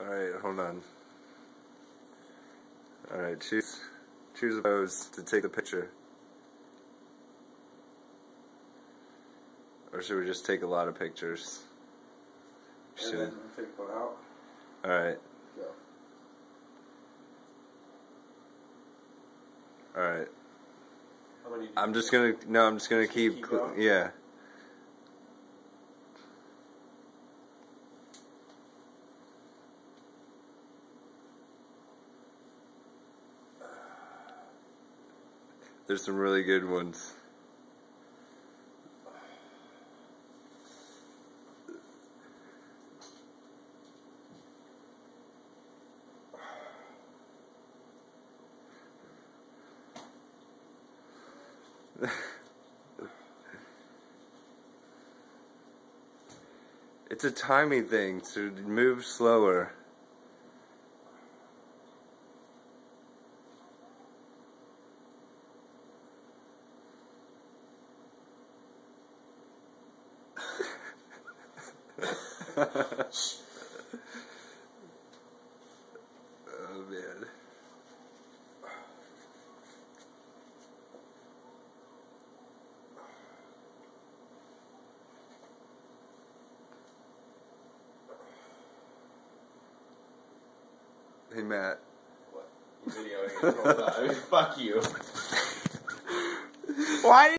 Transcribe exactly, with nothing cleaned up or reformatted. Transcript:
Alright, hold on. Alright, choose choose a pose to take the picture. Or should we just take a lot of pictures? And Should. then take one out. Alright. Go. Alright. How many do you I'm just do? gonna, no, I'm just gonna keep, keep going? yeah. There's some really good ones. It's a timing thing, so move slower. Oh man. Hey Matt. What? You videoing it the whole time. Fuck you. Why?